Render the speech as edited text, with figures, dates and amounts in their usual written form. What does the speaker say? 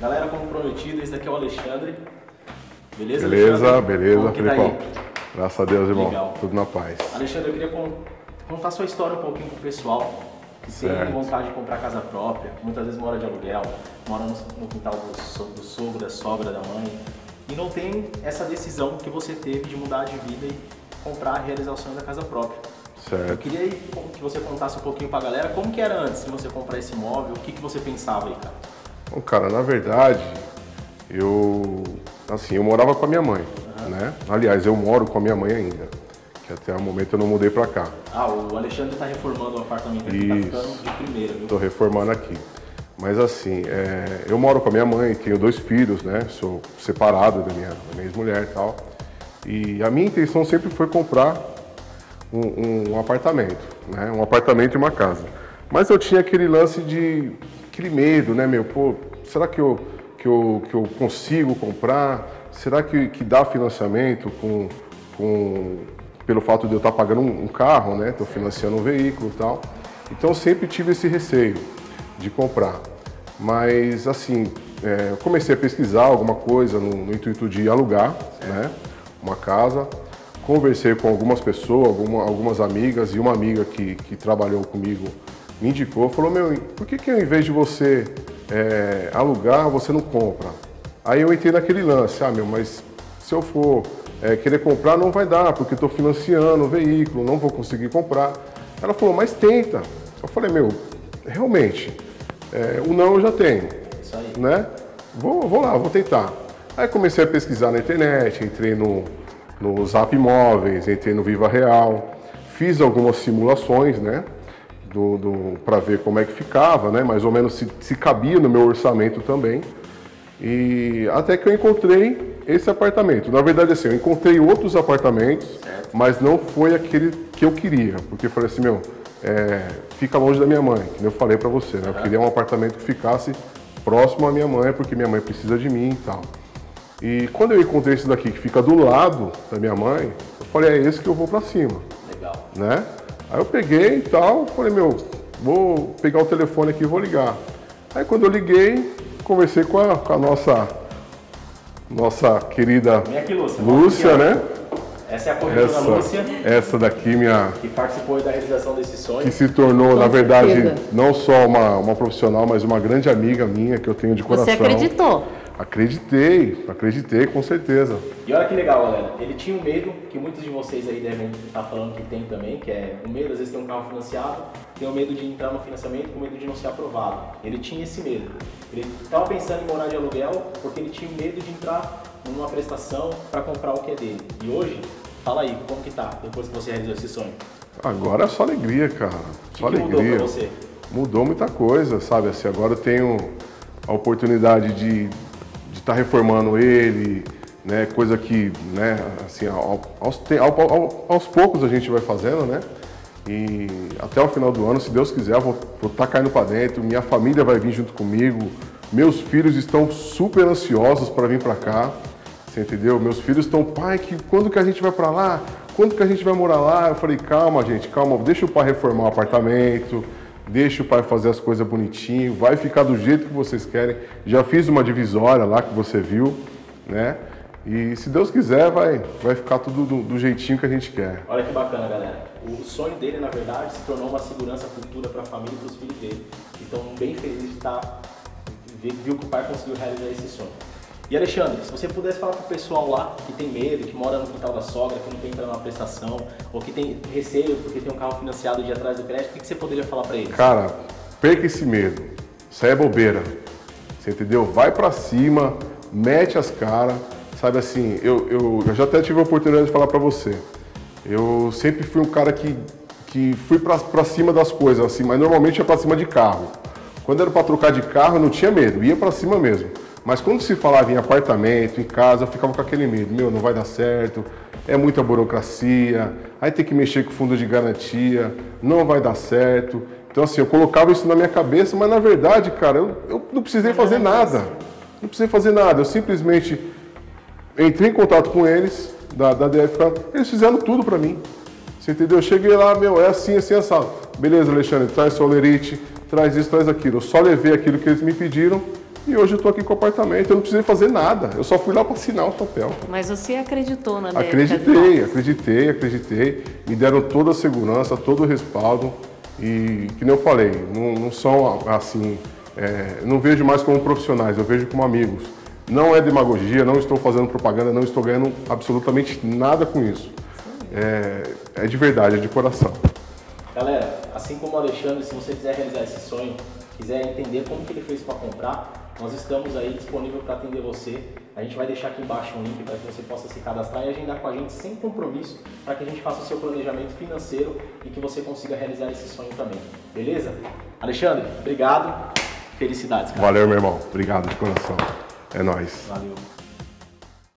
Galera, como prometido, esse daqui é o Alexandre. Beleza, Beleza, Alexandre? beleza, Felipão. Tá, graças a Deus, irmão. Legal. Tudo na paz. Alexandre, eu queria contar sua história um pouquinho pro pessoal que tem vontade de comprar casa própria, muitas vezes mora de aluguel, mora no quintal do sogro, da sogra, da mãe, e não tem essa decisão que você teve de mudar de vida e comprar a realização da casa própria. Certo. Eu queria que você contasse um pouquinho pra galera como que era antes de você comprar esse imóvel, o que você pensava aí, cara? Bom, cara, na verdade, eu morava com a minha mãe, né? Aliás, eu moro com a minha mãe ainda, que até o momento eu não mudei pra cá. Ah, o Alexandre tá reformando o apartamento aqui, tá ficando de primeira, viu? Tô reformando aqui. Mas assim, eu moro com a minha mãe, tenho 2 filhos, né? Sou separado da minha ex-mulher e tal. E a minha intenção sempre foi comprar um apartamento, né? Um apartamento e uma casa. Mas eu tinha aquele lance aquele medo, né, meu? Pô, será que eu consigo comprar? Será que dá financiamento pelo fato de eu estar pagando um carro, né? Estou financiando um veículo e tal. Então eu sempre tive esse receio de comprar. Mas assim, eu comecei a pesquisar alguma coisa no intuito de alugar, né? Uma casa. Conversei com algumas pessoas, algumas amigas, e uma amiga que trabalhou comigo me indicou, falou, meu, por que ao invés de você alugar, você não compra? Aí eu entrei naquele lance, mas se eu for querer comprar não vai dar, porque estou financiando o veículo, não vou conseguir comprar. Ela falou, mas tenta. Eu falei, meu, realmente, o não eu já tenho, Isso aí. né? Vou lá, vou tentar. Aí comecei a pesquisar na internet, entrei no Zap Imóveis, entrei no Viva Real, fiz algumas simulações, né, para ver como é que ficava, né, mais ou menos se cabia no meu orçamento também, e até que eu encontrei esse apartamento. Na verdade, assim, eu encontrei outros apartamentos, mas não foi aquele que eu queria, porque eu falei assim, meu, fica longe da minha mãe, que eu falei para você, né, eu queria um apartamento que ficasse próximo à minha mãe, porque minha mãe precisa de mim e tal. E quando eu encontrei esse daqui, que fica do lado da minha mãe, eu falei, é esse que eu vou pra cima. Legal. Né? Aí eu peguei e tal, falei, meu, vou pegar o telefone aqui e vou ligar. Aí quando eu liguei, conversei com a nossa querida Lúcia, né? Essa é a corretora Lúcia. Essa daqui, que participou da realização desse sonho. Que se tornou, na verdade, não só uma profissional, mas uma grande amiga minha, que eu tenho de coração. Você acreditou? Acreditei, com certeza. E olha que legal, galera. Ele tinha um medo, que muitos de vocês aí devem estar falando que tem também, que é o medo, às vezes tem um carro financiado, tem o medo de entrar no financiamento com medo de não ser aprovado. Ele tinha esse medo. Ele estava pensando em morar de aluguel porque ele tinha medo de entrar numa prestação para comprar o que é dele. E hoje, fala aí, como que tá, depois que você realizou esse sonho? Agora é só alegria, cara. Só alegria. Mudou pra você? Mudou muita coisa, sabe? Assim, agora eu tenho a oportunidade de estar reformando ele, né? Coisa que, né? Assim, aos poucos a gente vai fazendo, né? E até o final do ano, se Deus quiser, eu vou estar caindo para dentro. Minha família vai vir junto comigo. Meus filhos estão super ansiosos para vir para cá. Você entendeu? Meus filhos estão, pai, quando que a gente vai para lá? Quando que a gente vai morar lá? Eu falei, calma, gente, calma. Deixa o pai reformar o apartamento. Deixa o pai fazer as coisas bonitinho, vai ficar do jeito que vocês querem. Já fiz uma divisória lá que você viu, né? E se Deus quiser, vai ficar tudo do jeitinho que a gente quer. Olha que bacana, galera. O sonho dele, na verdade, se tornou uma segurança futura para a família e para os filhos dele. Então, bem feliz de viu que o pai conseguiu realizar esse sonho. E Alexandre, se você pudesse falar pro pessoal lá que tem medo, que mora no quintal da sogra, que não tem entrado numa prestação, ou que tem receio porque tem um carro financiado de atrás do crédito, o que você poderia falar para eles? Cara, perca esse medo. Isso aí é bobeira. Você entendeu? Vai pra cima, mete as caras. Sabe assim, eu já até tive a oportunidade de falar pra você. Eu sempre fui um cara que fui pra cima das coisas, assim, mas normalmente ia pra cima de carro. Quando era pra trocar de carro, eu não tinha medo, ia pra cima mesmo. Mas quando se falava em apartamento, em casa, eu ficava com aquele medo. Meu, não vai dar certo, é muita burocracia, aí tem que mexer com fundo de garantia, não vai dar certo. Então assim, eu colocava isso na minha cabeça, mas na verdade, cara, eu não precisei fazer nada. Não precisei fazer nada, eu simplesmente entrei em contato com eles, da DF, eles fizeram tudo pra mim. Você entendeu? Eu cheguei lá, meu, é assim, assim, assado. Beleza, Alexandre, traz seu olerite, traz isso, traz aquilo. Eu só levei aquilo que eles me pediram e hoje eu estou aqui com o apartamento. Eu não precisei fazer nada, eu só fui lá para assinar o papel. Mas você acreditou na Acreditei. Me deram toda a segurança, todo o respaldo. E, que nem eu falei, não são assim, não vejo mais como profissionais, eu vejo como amigos. Não é demagogia, não estou fazendo propaganda, não estou ganhando absolutamente nada com isso. É de verdade, é de coração. Galera, assim como o Alexandre, se você quiser realizar esse sonho, quiser entender como que ele fez para comprar, nós estamos aí disponível para atender você. A gente vai deixar aqui embaixo um link para que você possa se cadastrar e agendar com a gente sem compromisso, para que a gente faça o seu planejamento financeiro e que você consiga realizar esse sonho também. Beleza? Alexandre, obrigado. Felicidades, cara. Valeu, meu irmão. Obrigado de coração. É nóis. Valeu.